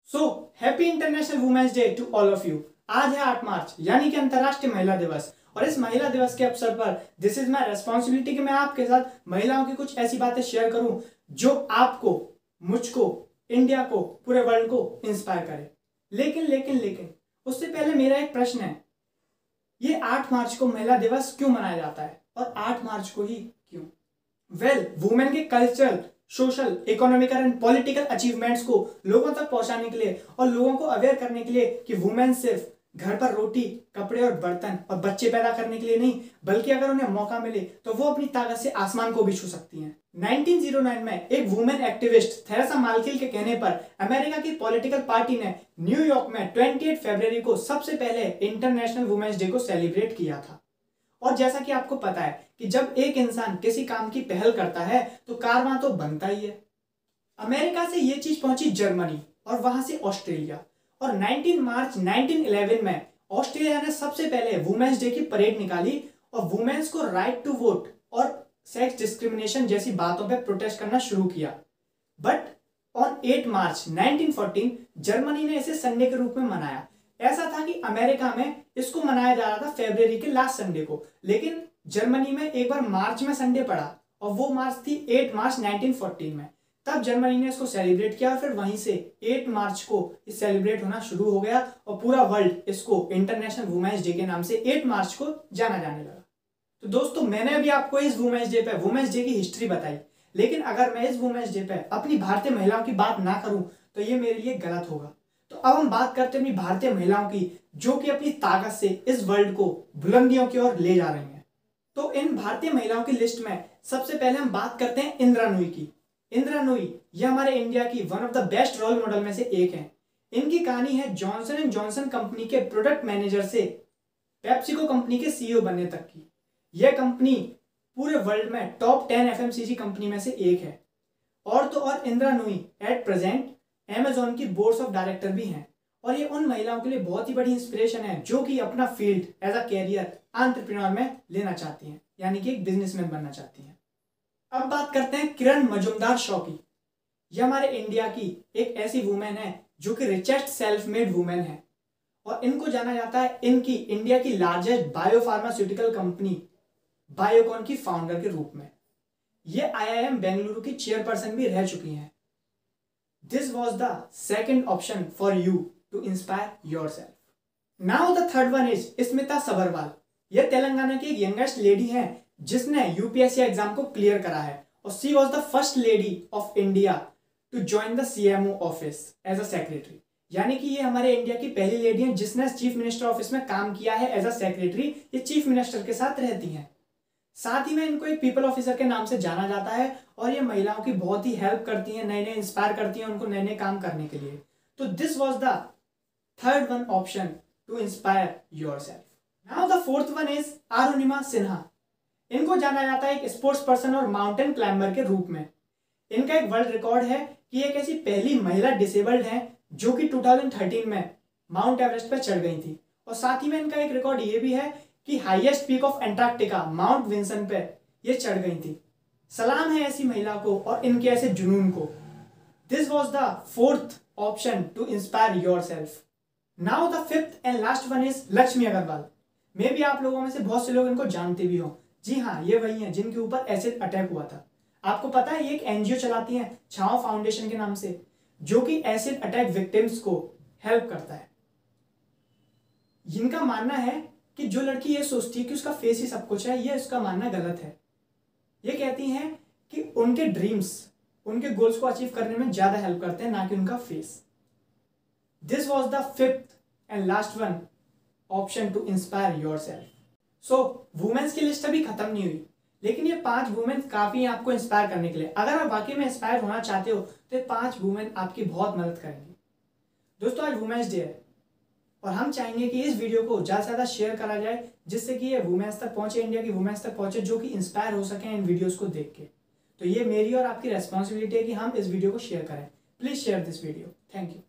So happy international women's day to all of you. आज है 8 मार्च यानी कि अंतर्राष्ट्रीय महिला दिवस। और इस महिला दिवस के अवसर पर दिस इज माई रेस्पॉन्सिबिलिटी कि मैं आपके साथ महिलाओं की कुछ ऐसी बातें शेयर करूं जो आपको, मुझको, इंडिया को, पूरे वर्ल्ड को इंस्पायर करे। लेकिन उससे पहले मेरा एक प्रश्न है, ये 8 मार्च को महिला दिवस क्यों मनाया जाता है और 8 मार्च को ही क्यों? वुमेन के cultural, social, economical and political achievements को लोगों तक पहुंचाने के लिए और लोगों को अवेयर करने के लिए कि वुमेन सिर्फ घर पर रोटी, कपड़े और बर्तन और बच्चे पैदा करने के लिए नहीं, बल्कि अगर उन्हें मौका मिले तो वो अपनी ताकत से आसमान को भी छू सकती हैं। 1909 में एक वुमेन एक्टिविस्ट थेरेसा मार्केल के कहने पर अमेरिका की पॉलिटिकल पार्टी ने न्यूयॉर्क में 28 फरवरी को सबसे पहले इंटरनेशनल वुमेन्स डे को सेलिब्रेट किया था। और जैसा कि आपको पता है कि जब एक इंसान किसी काम की पहल करता है तो कारवां तो बनता ही है। अमेरिका से यह चीज पहुंची जर्मनी और वहां से ऑस्ट्रेलिया, और 19 मार्च 1911 में ऑस्ट्रेलिया ने सबसे पहले वुमेन्स डे की परेड निकाली और वुमेन्स को राइट टू वोट और सेक्स डिस्क्रिमिनेशन जैसी बातों पर प्रोटेस्ट करना शुरू किया। बट ऑन 8 मार्च 1914 जर्मनी ने इसे संडे के रूप में मनाया। ऐसा था कि अमेरिका में इसको मनाया जा रहा था फरवरी के लास्ट संडे को, लेकिन जर्मनी में एक बार मार्च में संडे पड़ा और वो मार्च थी 8 मार्च 1914 में। तब जर्मनी ने इसको सेलिब्रेट किया और फिर वहीं से 8 मार्च को इस सेलिब्रेट होना शुरू हो गया और पूरा वर्ल्ड इसको इंटरनेशनल वुमेन्स डे के नाम से 8 मार्च को जाना जाने लगा। तो दोस्तों, मैंने अभी आपको इस वुमेन्स डे पे वुमेन्स डे की हिस्ट्री बताई, लेकिन अगर मैं इस वुमेन्स डे पे अपनी भारतीय महिलाओं की बात ना करूं तो ये मेरे लिए गलत होगा। तो अब हम बात करते हैं अपनी भारतीय महिलाओं की, जो कि अपनी ताकत से इस वर्ल्ड को बुलंदियों की ओर ले जा रही हैं। तो इन भारतीय महिलाओं की लिस्ट में सबसे पहले हम बात करते हैं इंदिरा नूई की। इंदिरा नूई ये हमारे इंडिया की one of the best role model में से एक है। इनकी कहानी है जॉनसन एंड जॉनसन कंपनी के प्रोडक्ट मैनेजर से पेप्सिको कंपनी के सीईओ बनने तक की। यह कंपनी पूरे वर्ल्ड में टॉप 10 एफएमसीजी कंपनी में से एक है। और तो और Indra Nooyi at present Amazon की बोर्ड ऑफ डायरेक्टर भी हैं। और ये उन महिलाओं के लिए बहुत ही बड़ी इंस्पिरेशन है जो कि अपना field as a career entrepreneur में लेना चाहती हैं, यानी कि एक बिजनेसमैन बनना चाहती हैं। अब बात करते हैं किरण मजुमदार शॉ की। यह हमारे इंडिया की एक ऐसी वुमेन है जो कि रिचेस्ट सेल्फ मेड वुमेन है और इनको जाना जाता है इनकी इंडिया की लार्जेस्ट बायोफार्मास्यूटिकल कंपनी बायोकॉन की फाउंडर के रूप में। ये आईआईएम बेंगलुरु की चेयरपर्सन भी रह चुकी हैं। This was the second option for you to inspire yourself. Now the third one is Smita Sabharwal. यह तेलंगाना की एक यंगेस्ट लेडी है जिसने यूपीएससी एग्जाम को क्लियर करा है और she was the first lady of India to join the CMO office as a secretary. यानी कि ये हमारे इंडिया की पहली लेडी है जिसने चीफ मिनिस्टर ऑफिस में काम किया है एज अ सेक्रेटरी। ये चीफ मिनिस्टर के साथ रहती हैं। साथ ही में इनको एक पीपल ऑफिसर के नाम से जाना जाता है और ये महिलाओं की बहुत ही हेल्प करती हैं, नए नए इंस्पायर करती हैं उनको नए नए काम करने के लिए। तो this was the third one option to inspire yourself. Now the fourth one is Arunima Sinha. इनको जाना जाता है एक स्पोर्ट्स पर्सन और माउंटेन क्लाइंबर के रूप में। इनका एक वर्ल्ड रिकॉर्ड है कि एक ऐसी पहली महिला डिसेबल्ड है जो कि 2013 में माउंट एवरेस्ट पर चढ़ गई थी। और साथ ही में इनका एक रिकॉर्ड ये भी है कि highest peak of Antarctica Mount Vinson पे ये चढ़ गई थी। सलाम है ऐसी महिला को और इनके ऐसे जुनून को। This was the fourth option to inspire yourself. Now the fifth and last one is Lakshmi Agarwal. मे भी आप लोगों में से बहुत से लोग इनको जानते भी हो। जी हाँ, ये वही हैं जिनके ऊपर एसिड अटैक हुआ था। आपको पता है ये एक एनजीओ चलाती हैं छाओ फाउंडेशन के नाम से, जो कि एसिड अटैक विक्टिम्स को हेल्प करता है। इनका मानना है कि जो लड़की ये सोचती है कि उसका फेस ही सब कुछ है, ये उसका मानना गलत है। ये कहती हैं कि उनके ड्रीम्स, उनके गोल्स को अचीव करने में ज्यादा हेल्प करते हैं, ना कि उनका face. This was the fifth and last one option to inspire yourself. So women's की लिस्ट अभी खत्म नहीं हुई, लेकिन ये 5 वुमेन काफी हैं आपको इंस्पायर करने के लिए। अगर आप वाकई में इंस्पायर होना चाहते हो तो ये 5 वुमेन आपकी बहुत मदद करेंगी। दोस्तों, आज वुमेन्स डे है और हम चाहेंगे कि इस वीडियो को ज़्यादा से ज़्यादा शेयर करा जाए, जिससे कि ये वुमेन्स तक पहुंचे, इंडिया की वुमेन्स तक पहुंचे जो कि इंस्पायर हो सकें इन वीडियोस को देख के। तो ये मेरी और आपकी रेस्पॉन्सिबिलिटी है कि हम इस वीडियो को शेयर करें। Please share this video. Thank you.